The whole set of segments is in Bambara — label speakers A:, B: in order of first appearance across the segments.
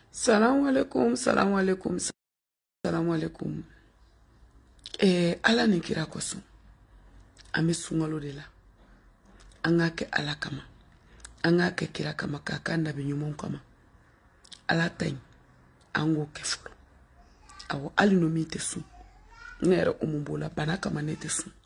A: Salam alaikum, salam alaikum, salam alaikum. Ala ni kira koso. Ame sungalo de la. Anga ke ala kama. Anga ke kira kama kakanda binyumon kama. Ala tay. Ango ke folo. Awo ali no mi te sun. Nere umumbola bana kama ne te sun.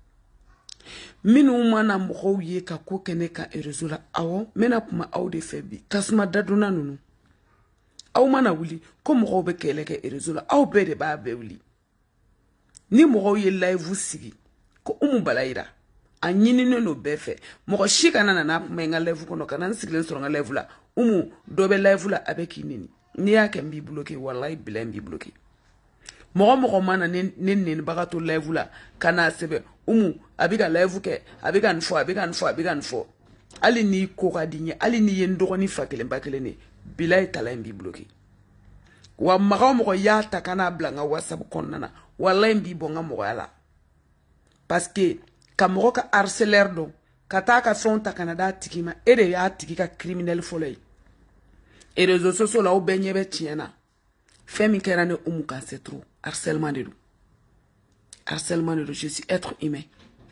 A: Minu mana moko ye ka ko kene ka erezola awo mena kuma aw de febi. Tasuma daduna nunu. Aw mana wuli ko mɔgɔw bɛ kɛlɛ kɛ réseau la aw bɛɛ de b'a bɛɛ wuli ni mɔgɔw ye live sigi ko Umu Balayira a ɲininen no bɛɛ fɛ mɔgɔ si kana nana kuma in ka live kɔnɔ kana n sigilen sɔrɔ n ka live la Umu dɔ bɛ live la a bɛ k'i neni n'i y'a kɛ n b'i bloqué wallahi bilahi n b'i bloqué mɔgɔ mana ne nenibaga to live la kana sɛbɛ Umu a bɛ ka live kɛ a bɛ ka nin fɔ a bɛ ka nin fɔ a bɛ ka nin fɔ hali n'i ko ka di n ye hali n'i ye n dɔgɔnin fa kelen ba kelen de bilahi tala n b'i bloqué wa mɔgɔ y'a ta kana bila n ka WhatsApp kɔnɔna na wallahi n b'i bɔ n ka mɔgɔya la parce que ka mɔgɔ ka harceleur dɔn ka taa ka fɛnw ta kana d'a tigi ma e de y'a tigi ka criminel fɔlɔ ye et réseaux sociaux la aw bɛɛ ɲɛ bɛ tiɲɛ na fɛn min kɛra ne Umu kan c'est trop harcèlement de don harcèlement de don je suis être humain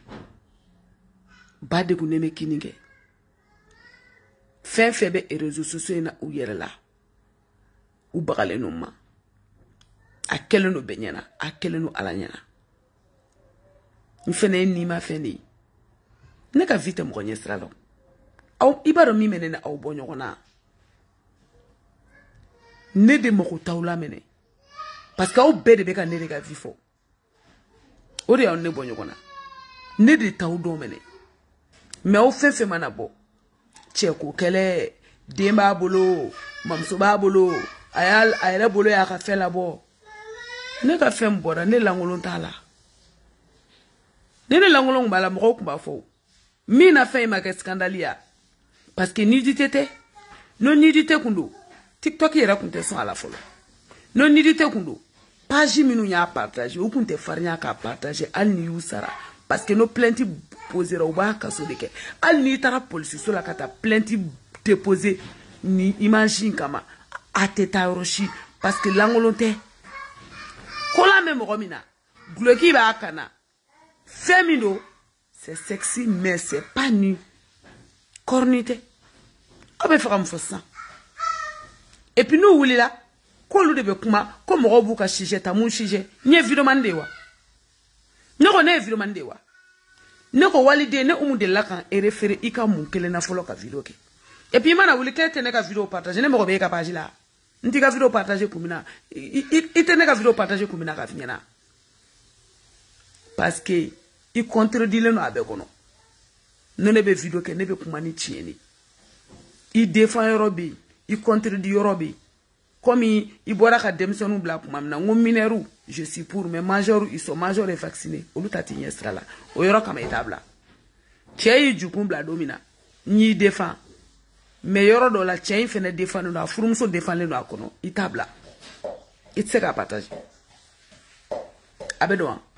A: ba degunnen bɛ kini kɛ fɛn fɛn bɛ réseaux sociaux in na u yɛrɛ la u bagalen no ma a kɛlen no bɛɛ ɲɛna a kɛlen no ala ɲɛna n fɛnɛ ye nima fɛn de ye ne ka vie tɛ mɔgɔ ɲɛ sira la aw i b'a dɔn min bɛ ne ni aw bɔ ɲɔgɔn na ne de mako t'aw la minɛ parce que aw bɛɛ de bɛ ka ne de ka vie fɔ o de y'aw ne bɔ ɲɔgɔn na ne de t'aw dɔn minɛ mais aw fɛn fɛn mana bɔ cɛko kɛlɛ den b'a bolo mamuso b'a bolo a yɛrɛ bolo y'a ka fɛn labɔ ne ka fɛn bɔra ne lankolon t'a la ne lankolon kun b'a la mɔgɔw kun b'a fɔ min na fɛn in ma kɛ scandale ya parce que nudité tɛ no nudité kun don TikTok yɛrɛ kun tɛ sɔn a la fɔlɔ no nudité kun don page minnu y'a partager u kun tɛ farinya k'a partager hali ni y'u sara parce que no plainte posera u b'a kaso de kɛ hali n'i taara polisiso la ka taa plainte déposer ni image in kama a tɛ taa yɔrɔ si parce que lankolon tɛ ko la mɛ mɔgɔ min na guloki b'a kana fɛn min don c'est sexy mais c'est pas nu cornu tɛ aw bɛ fɛ ka mun fɔ sisan et puis n'u wulila k'olu de bɛ kuma ko mɔgɔw b'u ka sujet ta mun sujet n ye vidéoman de ye wa ne ko ne ye vidéoman de ye wa ne ko waliden ne Umu delila kan référé i ka mun kelen na fɔlɔ ka vidéo kɛ et puis i mana wuli k'e tɛ ne ka vidéo partager ne mɔgɔ bɛ e ka page la n t'i ka vidéo partager kun min na i tɛ ne ka vidéo partager kun min na k'a f'i ɲɛna parce que i contredillen no a bɛɛ kɔnɔ ne bɛ vidéo kɛ ne bɛ kuma ni tiɲɛ de i défend yɔrɔ bɛ yen i contredit yɔrɔ bɛ yen comme i bɔra ka denmisɛnninw bila kuma min na n ko mineurs je suis pour mais majeurs ils sont majeurs et vaccinés olu ta t'i ɲɛ sira la o yɔrɔ kama i t'a bila cɛ y'i jukun bila don min na n y'i défend mais yɔrɔ dɔ la cɛ in fɛnɛ défend no a furumuso défend no a kɔnɔ i t'a bila i tɛ se k'a partager a bɛ dɔn wa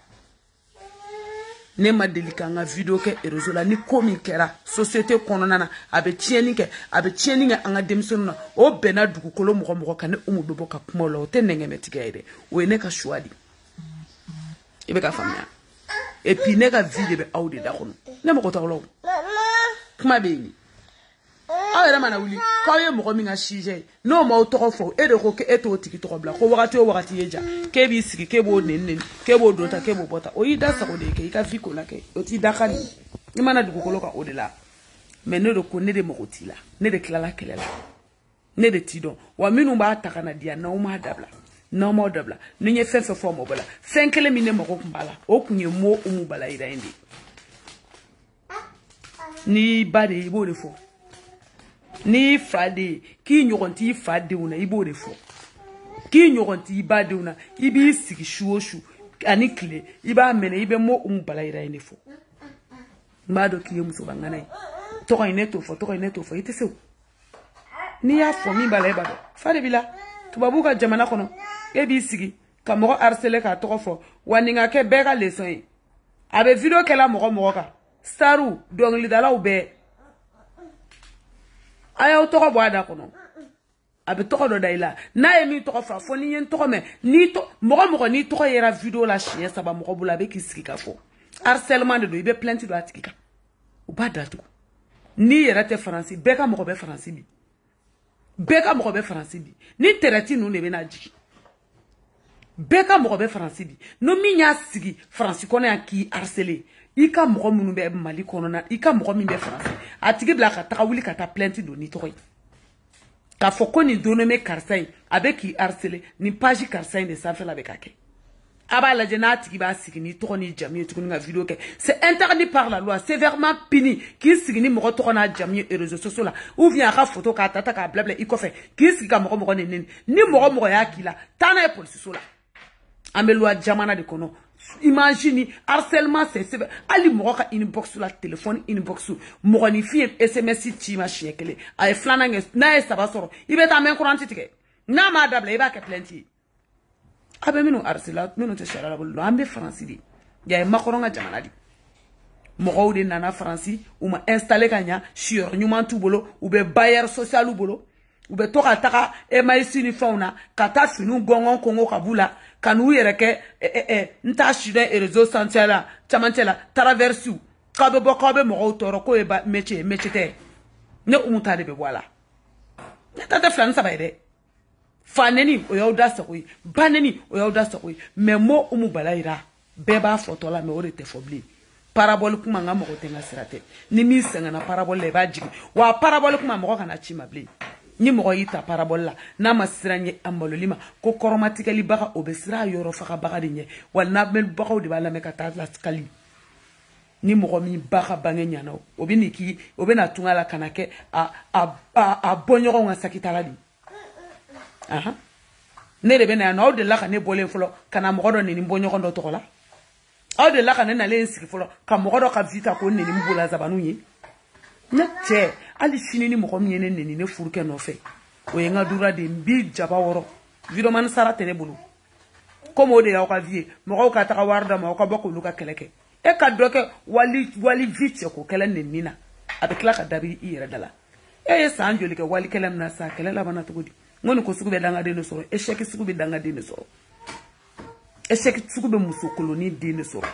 A: ne ma deli k'an ka vidéo kɛ réseau la ni ko min kɛra société kɔnɔna na a bɛ tiɲɛni kɛ an ka denmisɛnninw na o bɛnna dugukolo mɔgɔ kan ne Umu bɛ bɔ ka kuma o la o tɛ nɛngɛmɛtigɛ ye dɛ o ye ne ka choix de i bɛ ka faamuya et puis ne ka vie de bɛ aw de da kɔnɔ ne mɔgɔ t'aw la o kuma bɛ yen aw yɛrɛ mana wuli k'aw ye mɔgɔ min ka sujet ye n'o m'aw tɔgɔ fɔ e de ko k'e t'o tigi tɔgɔ bila ko wagati o wagati ye ja k'e b'i sigi k'e b'o neni k'e b'o don ta k'e b'o bɔ ta o y'i da sago de ye kɛ i ka vie ko la kɛ o t'i da ka di i mana dugukolo kan o de la mais ne de ko ne de mago t'i la ne de tilala kɛlɛ la ne de t'i dɔn wa minnu b'a ta ka na di yan n'aw m'a dabila n'aw m'aw dabila ni n ye fɛn fɛn fɔ mɔgɔ la fɛn kelen min ne mago kun b'a la o kun ye mo Umu Balayira in de n'i ba de i b'o de fɔ n'i fa de ye k'i ɲɔgɔn t'i fa denw na i b'o de fɔ k'i ɲɔgɔn t'i ba denw na i b'i sigi su o su ani tile i b'a minɛ i bɛ mo Umu Balayira in de fɔ n b'a dɔn k'i ye musobangana ye tɔgɔ in ne t'o fɔ tɔgɔ in ne t'o fɔ i tɛ se o n'i y'a fɔ min b'a la e b'a dɔn fa de b'i la tubabu ka jamana kɔnɔ e b'i sigi ka mɔgɔ harceler k'a tɔgɔ fɔ wa nin ka kɛ bɛɛ ka leçon ye a bɛ vidéo kɛla mɔgɔ kan staru dɔnkilidalaw bɛɛ a y'aw tɔgɔ bɔ a da kɔnɔ abe toko do daila na emi toko fa fo ni yen toko me ni to mogo ni toko yera video la chien saba mogo bula be ki siki ka fo harcèlement de do ibe plainte do atikika ou ba datu ni yera te français beka mogo be français bi beka mogo be français bi ni terati nu ne be na ji beka mogo be français bi no minya sigi français kono ki harceler ika mogo munu be mali kono na ika mogo mi be français atigi bla ka ta wuli ka ta plainte do ni toko ka foko ni donome karsain avec qui harceler ni page karsain de ça fait la bekake aba la jenati ki ba signi to ni jami to nga vidéo ke c'est interdit par la loi sévèrement puni ki signi mo to na jami et réseaux sociaux là ou vient ka photo ka tata ka blabla iko fait ki sigi ka mo ni mo ya kila tana e police so là amelwa jamana de kono imagine harcèlement c'est ali mo ka inbox la téléphone inbox mo ni fi SMS ti machine kele ay flana na e saba soro ibe ta men courant tike na ma dabla iba ke plenty abe minu harcèlement minu te shara bolo ambe français di ya makoro nga jamana di mo de nana français ou ma installer kanya sur nyuma tu bolo ou be bailleur social ou bolo ou be to ka taka e mai sini fauna kata finu gongon kongo kabula kanu yereke nta shide e réseau santiala chamantela traversu kabe bokobe mo toro ko e ba métier te ne umuta de be wala tata flan sa bayde faneni o yawda sakoyi baneni o yawda sakoyi mais mo umu balaira beba photo la me ore te fobli parabole kuma nga mo tenga sirate ni mi senga na parabole le ba jigi wa parabole kuma mo kana chima bli ni mo yita parabole la na masiranye ambalo lima ko koromatikali baka obesira yoro faka baka dinye wal na mel baka de bala me kata la skali ni mo mi baka bangenya na obiniki obena tungala kanake a bonyoro nga sakitala di aha ne de bena na o de la kane bole folo kana mo do ni mbonyoro ndo tokola o de la kane na le nsiki folo ka mo do ka vita ko ni mbula zabanunyi na che ali finini mo ko miene neni ne furuke no fe o yenga dura de mbi jaba woro video man sara tele bulu comme o de ya ka vie mo ko ka ta warda mo ko bokku luka keleke e ka doke wali vite ko kele nenina avec la ka dabi ira dala e sanjoli ke wali kelem na sa kele la bana tugudi ngoni ko suku be danga de no soro e sheki suku be danga de no soro e sheki suku be muso koloni de no soro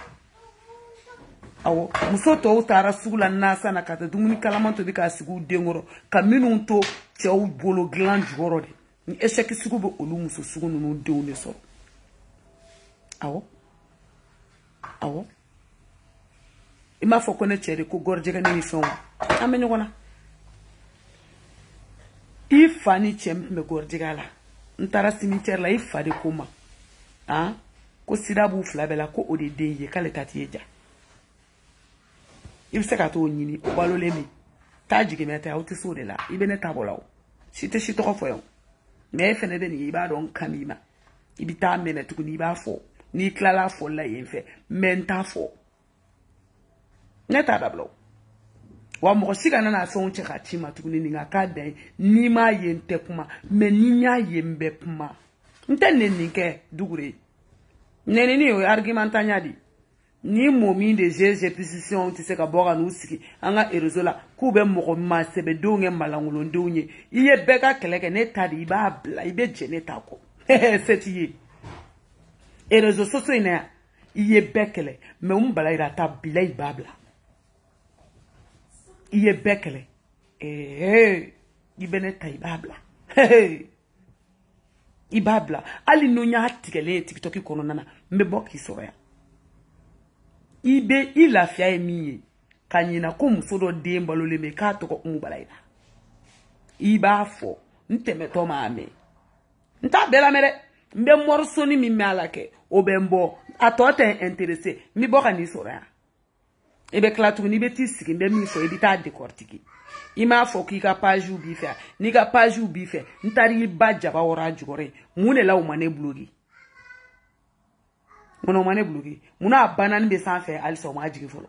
A: awo muso to utara sugula nasa na kata dumuni kalamanto bi ka sigu dengoro ka minun to chew bolo gland joro de ni esheki sigu be olu muso sugu nunu deune so awo ima foko ne chere ko gorjega ni fon ameni gona ifani chemp me gorjega la ntara cimetière la ifade kuma ko sidabu flabela ko odede ye kale tatieja ibse ka to nyini balo lemi tajigi meta auti so de la ibene tabolaw site shi to foyo me fene de ni ba don kamima ibita mena tukuni ba fo ni klala fo la yenfe menta fo neta dablo wa mo siga na so unche ka chima tukuni ni ngaka dai ni ma yente kuma me ni nya yembe kuma ntenne ni ke dugure nene ni argumentanya di ni momi de GG position tu sais ka boga no siki anga erozola ku be mo ma sebe donge malangulo ndunye iye beka keleke ne tadi iba bla ibe jene tako setiye erozo soso ina iye bekele me umbala ira ta bla ibabla iye bekele ibene ta ibabla ibabla ali no nya tikele TikTok kono nana mbebo kisoroya ibe ilafia emiye kanyina ko musodo dembalo le mekato ko umubalaira iba fo nteme to maame nta bela mere mbe morso ni mi malake obembo atote intéressé mi boka ni sora ebe klatu ni beti siki mbe mi fo edita décortiquer ima fo ki ka page u bife ni ka page u bife ntari badja ba ora jugore mune la umane blogi mono mane blogi muna banane be sanfe also ma jigi folo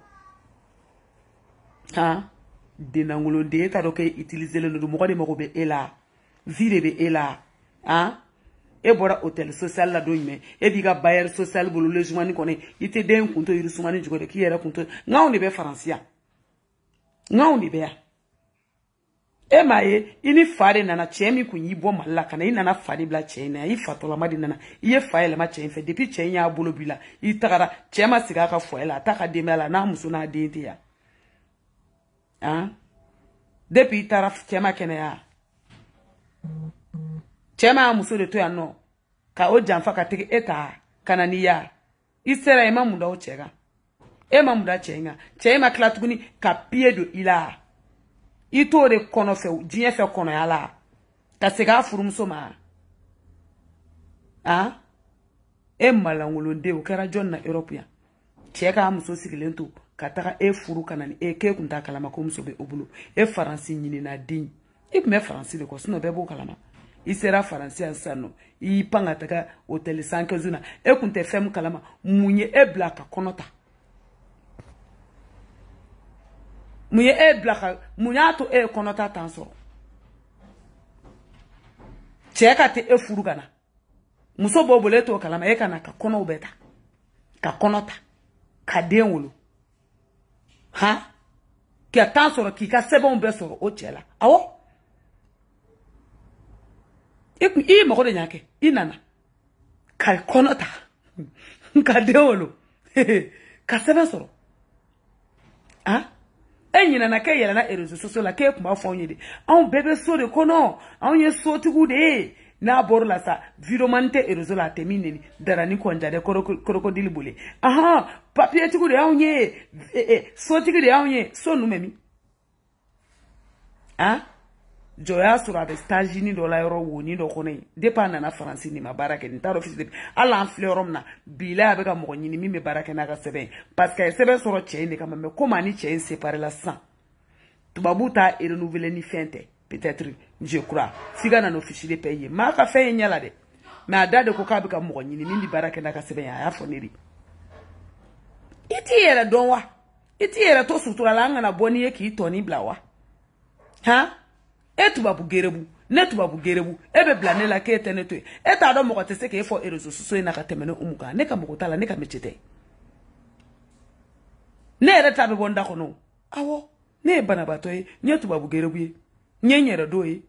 A: denangulo de ta doke utiliser le no mo de mo be ela vire be ela e bora hôtel social la doime e biga bayer social bolo logement ni kone ite den kunto yiri sumani jugode ki yera kunto ngaw ni be francia ngaw ni be ya e ma ye ini fare nana cɛ min kun y'i bɔ Mali la kana i nana fari bila cɛ na i fatɔlama de nana i ye fa yɛlɛma cɛ in fɛ depuis cɛ in y'a bolo bila i tagara cɛ ma sigi a ka foyer la a ta ka denbaya la n'a muso n'a den tɛ yan hein depuis i taara cɛ ma kɛnɛya cɛ ma muso de to yan nɔ ka o janfa ka tigi e ta kana ni ya i sera i ma mun da o cɛ kan e ma mun da cɛ in kan cɛ in ma tila tuguni ka pied don i la i t'o de kɔnɔ fɛ diɲɛ fɛ kɔnɔya la ka segin a furumuso ma ah e malangolonde o kɛra jɔn na Europe yan cɛ k'a muso sigilen to ka taga e furu kana ni e k'e kun t'a kalama ko muso bɛ o bolo e faransi ɲinina den i kun bɛ faransi de kɔ sinon bɛɛ b'o kalama i sera faransi yan sisan nɔ i y'i pan ka taga hôtel 5 na e kun tɛ fɛn min kalama mun ye e bila ka kɔnɔ ta mun ye e bila ka mun y'a to e kɔnɔ ta tan sɔrɔ cɛ ka tɛ e furu ka na muso b'o bolo e t'o kalama e ka na ka kɔnɔw bɛɛ ta ka kɔnɔ ta ka den wolo ha k'i tan sɔrɔ k'i ka sɛbɛnw bɛɛ sɔrɔ o cɛ la awɔ i mago de ɲa kɛ i nana ka kɔnɔ ta ka den wolo ka sɛbɛn sɔrɔ ah e ɲinana k'e yɛlɛna réseaux sociaux la k'e kun b'a fɔ anw ye de anw bɛɛ bɛ so de kɔnɔ anw ye sotigiw de ye n'a bɔr'o la sa vidéoman tɛ réseau la a tɛ min neni darani kɔnjade krokodili bole ahan papier tigiw de y'anw ye sotigi de y'anw ye so nu mɛ min ah jɔ y'a sɔrɔ a bɛ stage ni dɔ la yɔrɔ woni dɔ kɔnɔ yen depuis a nana faransi nin ma baara kɛ nin t'a dɔn fisi de hali an filɛ yɔrɔ min na bila a bɛ ka mɔgɔ ɲini min bɛ baara kɛ n'a ka sɛbɛn parce que a ye sɛbɛn sɔrɔ cɛ in de kama mais comme ani cɛ in séparé la sisan tubabu t'a renouveler ni fɛn tɛ peut-être je crois f'i ka na n'o fichier de paye ye maa ka fɛn ye ɲɛ la dɛ mais a da de ko k'a bɛ ka mɔgɔ ɲini min bɛ baara kɛ n'a ka sɛbɛn ye a y'a fɔ ne de i t'i yɛrɛ dɔn wa i t'i yɛrɛ to sutura la an kana bɔ n'i ye k'i tɔni bila wa han e tubabu gerebu ne tubabu gerebu e be bila ne la k'e tɛ ne to ye e t'a dɔn mɔgɔ tɛ se k'e fɔ réseaux sociaux in na ka tɛmɛ ne umu kan ne ka mɔgɔ t'a la ne ka métier tɛ ne yɛrɛ ta bɛ bɔ n da kɔnɔ awɔ ne ye banabaatɔ ye n ye tubabu gerebu ye n ye n yɛrɛ dɔn ye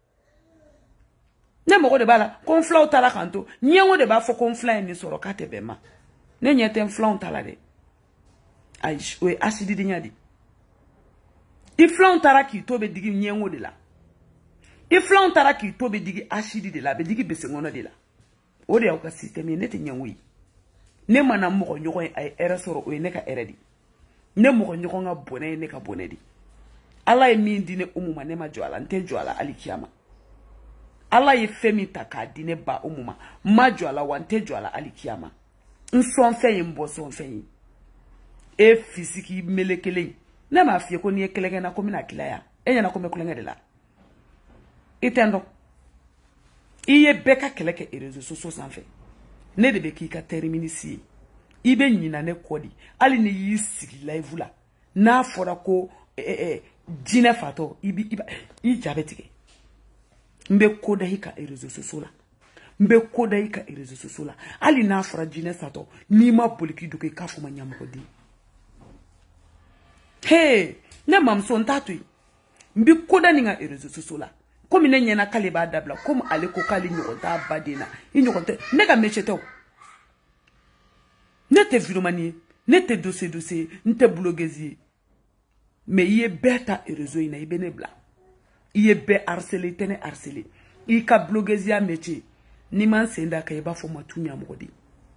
A: ne mɔgɔ de b'a la ko n filaw taara kan to ɲɛngo de b'a fɔ ko n fila ye nin sɔrɔ k'a tɛ bɛn ma ne ɲɛ tɛ n filaw ta la dɛ ayi o ye asididenya de i filaw taara k'i to bɛ digi ɲɛngo de la i filaw taara k'i to bɛ digi asidi de la a bɛ digi bese kɔnɔ de la o de y'aw ka système ye ne tɛ ɲɛngo ye ne mana mɔgɔ ɲɔgɔn ye a ye hɛrɛ sɔrɔ o ye ne ka hɛrɛ de ne mɔgɔ ɲɔgɔn ka bɔnɛ ye ne ka bɔnɛ de ala ye min di ne umu ma ne ma jɔ a la n tɛ jɔ a la hali kiyama ala ye fɛn min ta k'a di ne ba umu ma n ma jɔ a la wa n tɛ jɔ a la hali kiyama n sɔn fɛn ye n bɔ sɔn fɛn ye e fisiki mele kelen ne m'a f'i ye ko n'i ye kɛlɛ kɛ na ko n bɛna tila yan e ɲɛna ko n bɛ kulonkɛ de la i tɛ n dɔn i ye bɛɛ ka kɛlɛ kɛ réseaux sociaux sanfɛ ne de bɛ k'i ka terminisi ye i bɛ ɲina ne kɔ di hali ni y'i sigi live la n'a fɔra ko jinɛ fatɔ i ja bɛ tigɛ n bɛ ko da i ka réseaux sociaux la n bɛ ko da i ka réseaux sociaux la hali n'a fɔra jinɛ satɔ n'i ma boli k'i dogo i k'a fɔ ma ɲɛmɔgɔden he ne mamuso n t'a to yen n bɛ ko da nin ka réseaux sociaux la komi ne ɲɛna k'ale b'a dabila komi ale ko k'ale ɲɔgɔn t'a baden na i ɲɔgɔn tɛ ne ka métier tɛ o ne tɛ vidéomani ye ne tɛ dossier n tɛ blogueuse ye mais i ye bɛɛ ta réseau in na i bɛ ne bila i ye bɛɛ harceler i tɛ ne harceler i ka blogueuseya métier n'i ma n sen da kan i b'a fɔ ma tu ɲɛmɔgɔ de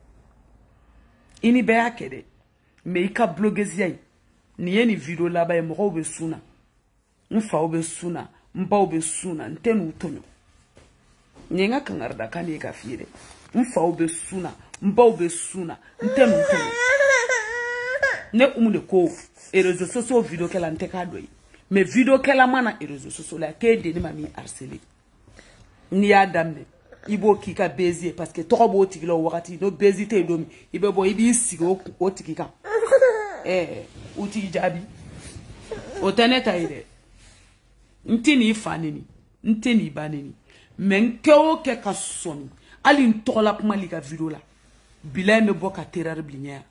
A: i ni bɛɛ y'a kɛ dɛ mais i ka blogueuseya in nin ye nin vidéo laban ye mɔgɔw bɛ sun na n faw bɛ sun na n baw bɛ sun na n tɛ n'u tɔɲɔ nin ye n ka kangarida kan de ye ka f'i ye dɛ n faw bɛ sun na n baw bɛ sun na n tɛ n'u tɔɲɔ ne umu de ko réseaux sociaux vidéo kɛla n tɛ k'a dɔ ye mais vidéo kɛla mana réseaux sociaux la k'e deni ma min harceler n'i y'a daminɛ i b'o k'i ka baiser parce que tɔgɔ b'o tigi la o wagati n'o baiser tɛ yen don min i bɛ bɔ i b'i sigi o tigi kan u t'i jaabi o tɛ ne ta ye dɛ n tɛ n'i fa neni n tɛ n'i ba neni mais n kɛ o kɛ ka sɔmi hali n tɔgɔla kuma li ka vidéo la bila in bɛ bɔ ka terreur bili ɲɛ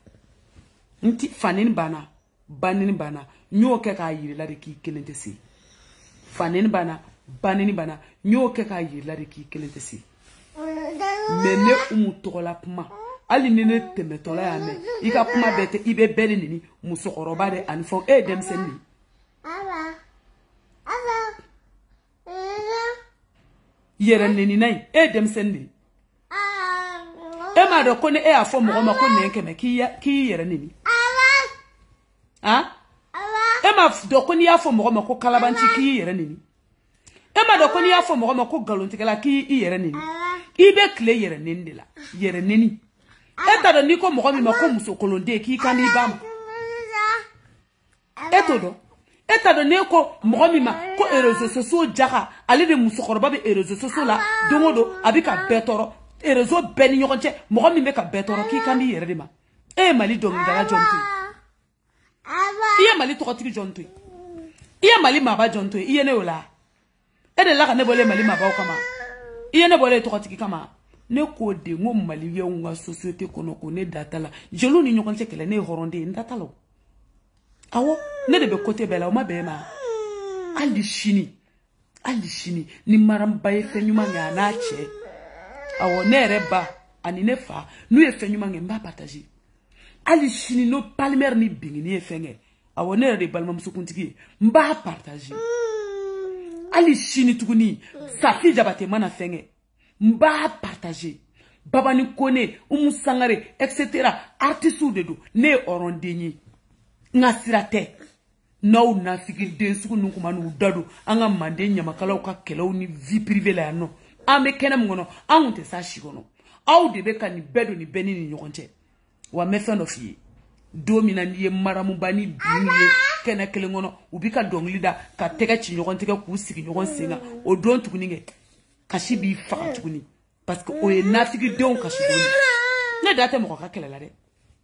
A: n ti fa neni banna ba neni banna n y'o kɛ k'a yirila de k'i kelen tɛ se faneni bana baneni bana nyo ke ka yila de ki kelen tesi mais ne tola kuma ali ne temetola ya me ika kuma bete ibe bele nini musokoroba de anfo demsenni yere nini nai demsenni ma do kone afo mo ma ko ne keme ki yere nini ma do kone afo mo ma ko kalabanchi ki yere nini ma do kone afo mo ma ko galontikala ki yere nini ibe kle yere nini de la yere nini do ni ko mo ma ko musokolonde ki kan ni bam do ne ko mo ma ko réseaux sociaux jaka ale de musokoroba be réseaux sociaux la dongodo abika betoro réseau beni yokonche mo mi me ka betoro ki kan ni yere de ma mali dong dala jontu mali to kotiki jontu mali maba jontu ne ola de la ka ne bole mali maba o kama ne bole to kotiki kama ne ko de ngo mali ye nga société kono ko ne datala jelo ni nyokonche kele ne horonde ndatalo awo ne de be côté bela o ma be ma ali shini ni maram baye fenyuma nga na che awo ne reba ani ne fa nu e fenyuma nga mba partager ali shini no palmer ni bingini e fenge awo ne re balma musukuntiki mba partager ali shini tukuni safi jabate mana fenge mba partager baba ni kone umusangare etc artistu de do ne orondenyi ngasirate no na fiki de suku nunkuma nu dadu anga mande nyamakala ka kelaw ni vie privée la no ame kenam ngono anunte sa shigono aw de be kan ni bedo ni beni ni nyokonche wa mefen of yi domina ni maramu bani biniye kena kele ngono ubika donglida ka tega chi nyokonte ka ku sigi nyokon senga o don tukuni nge kashi bi fa tukuni parce que o e na fiki de on kashi doni ne date mo ka kele la de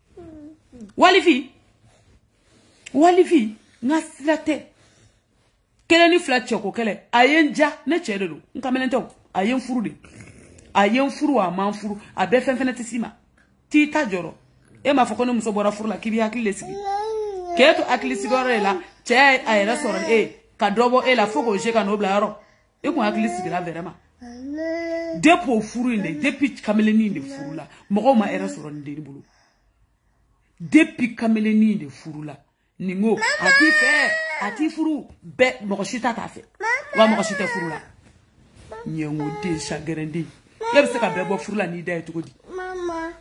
A: walifi ngasilate kele ni flat choko kele ayenja ne chededo nkamelento ayen furu de ayen furu a manfuru abe fenfenete sima ti tajoro ma fokone muso bora furu la kibi hakile sigi keto akili sigore la che ayera soron ka dobo la foko je ka no blaro ko akili sigira vraiment depo furu inde depuis kameleni inde furu la mo ma era soron de bulu depuis kameleni inde furu la ningo ati furu be mokoshita ta fe wa mokoshita furu la nyengo de chagrandi yebse ka be bo furu la ni da to di mama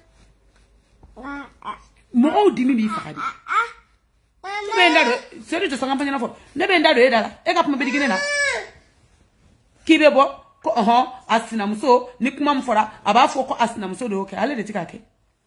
A: mo di mi fakadi be ndado seri to sanga panya fo ne be ndado e dala e ka puma be digine na kibe bo ko asina muso ni kuma mfora aba fo ko asina muso do ke ale de tikake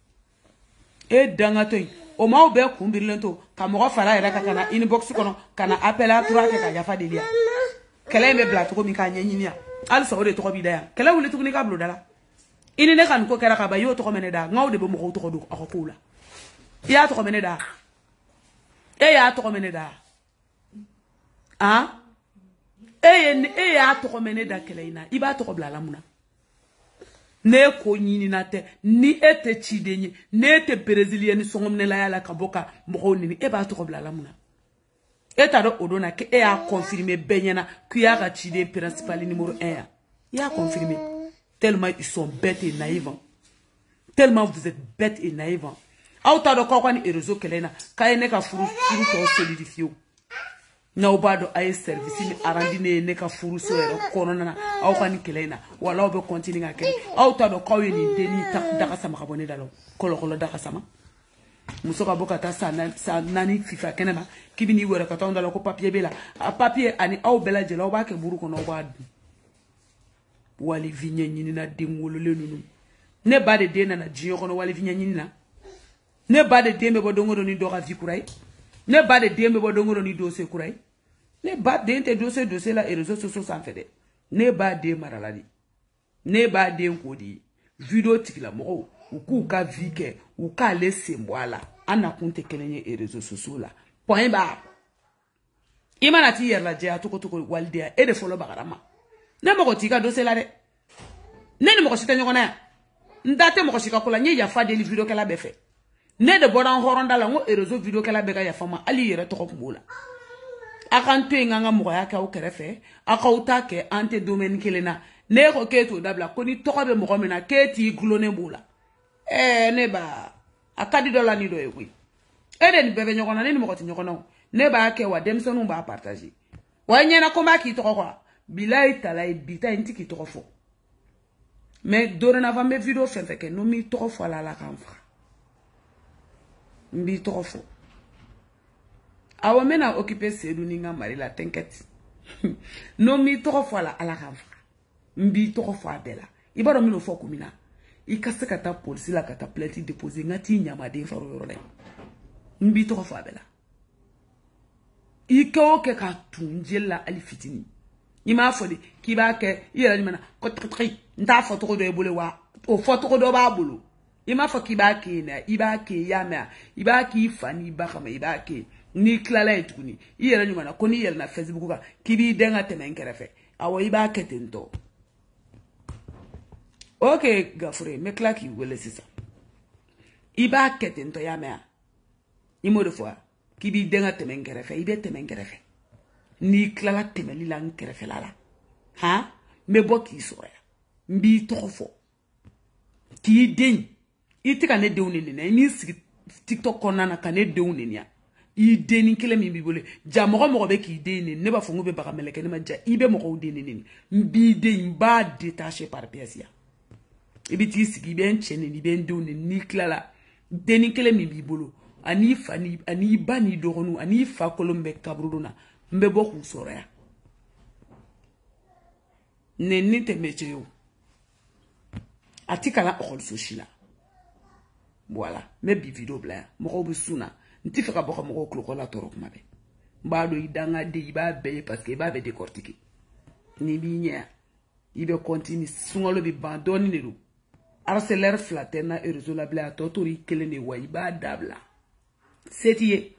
A: danga toy o ma be kumbirlento ka mo fara era ka kana inbox kono kana appela tura ke ka yafa delia kele me bla to ko mi ka nyenyinia al so de to ko bidaya kele wuli to ni ka blo dala ini ne kan ko kera ka ba yo to ko mene da ngawde be mo ko to ko do akokula ya to ko mene da ya to ko mene da ya to ko mene da kele ina iba to ko bla lamuna ne ko nyini nate ni ete chidenye ne ete brésilien songomne la yala kaboka mo nini ba to ko bla lamuna eta do odona ke a confirmer benyana kuya ga chide principal numéro 1 ya confirmer tellement ils sont bêtes et naïfs tellement vous êtes bêtes et naïfs auta do ko kwani réseau kelena kayene ka furu to solidifier na obado ay service ni arandine ne ka furu so ero korona na aw kan kelena wala obe continue ngake aw ta do kawe ni deni tak daka sama ka bone dalo kolo daka sama musoka boka ta sa nani fifa kenema kibini wora ka tonda ko papier bela a papier ani aw bela jela oba ke buru ko no wad wali vinya nyini na dingolo lenunu ne ba de dena na jiyo ko no wali vinya nyini na ne ba de dembe bo dongo ni do ka vikurai ne ba de dembe bo dongo ni dossier kurai ne ba de inte dossier la réseaux sociaux sans fait ne ba de maraladi ne ba de nkodi video tikila mo u ku ka vike u ka laisser moi ana kunte kelenye réseaux sociaux la point ba imana ti yer la je atoko toko waldia e de folo bagarama ne mo ko tika dossier la de ne ni mo ko sita nyona ndate mo ko sika kula nye ya fa de video kala be fe ne de boran horonda la ngo réseau video kala be ga ya fama ali yere to ko mbola akan to nganga moya ka o kerefe akauta ke ante domaine kelena ne ko ke to dabla ko ni to be mo mena ke ti glone bula ne ba akadi dola ni do e wi eden bebe nyokona ni mo ko ti nyokona ne ba ke wa demsonu ba partager wa nyena ko ba ki to ko bilai talai bita inti ki to fo mais dorénavant mes vidéos fait que no mi to fo la kan fra mbi to fo awa mena occupé Seydou ninga mari la t'inquiète no mi to fo la ala kan fra mbi to fo abela ibaro mi no fo kumina I kase kata police la kata plainte déposer ngati nyama de faro yorole mbi to fo abela I ko ke ka tunjela ali fitini ima fodi ki ba ke yela ni mana ko tri nda fo to do e bole wa o fo to do ba bolo ima fo ki ba ke na iba ke ya ma iba ki fani ba kama iba ke ni klala etukuni yela ni mana ko ni yela na Facebook ka ki bi denga temen kerefe awo iba ke tento okay gafure me klaki wele sisa iba ke tento ya ma imo de fois ki bi denga temen kerefe ibe temen kerefe ni klala temeli la nkerefe lala ha me bo ki so ya mbi tofo ki den itika ne de unini na ni TikTok kona na ka ne de unini ya I deni kele mi bi bole ja mo be ki deni ne ba fongo be baka meleke ne ma ja ibe mo deni ni mbi de ba détaché par pièce ya ibi ti sigi be enchene ni be de unini ni klala deni kele mi bi bolo ani fani ani bani dogonu ani fa kolombe kabruduna mbe boku soro ya ne ni te meche yo atika la okol so shila voilà me bi video bla mo be suna nti feka boko mo ko la torok mabe mbado idanga de iba be parce que iba be décortiquer ni bi nya ibe continue sungalo bi bandoni ne do arceler flaterna e resolable a totori kele ne wa iba dabla setiye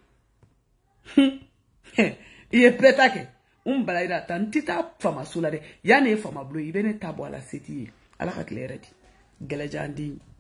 A: iye petake balaira tantita fama sula de yani fama blo ibene tabo ala setiye ala ka klere di gelejandi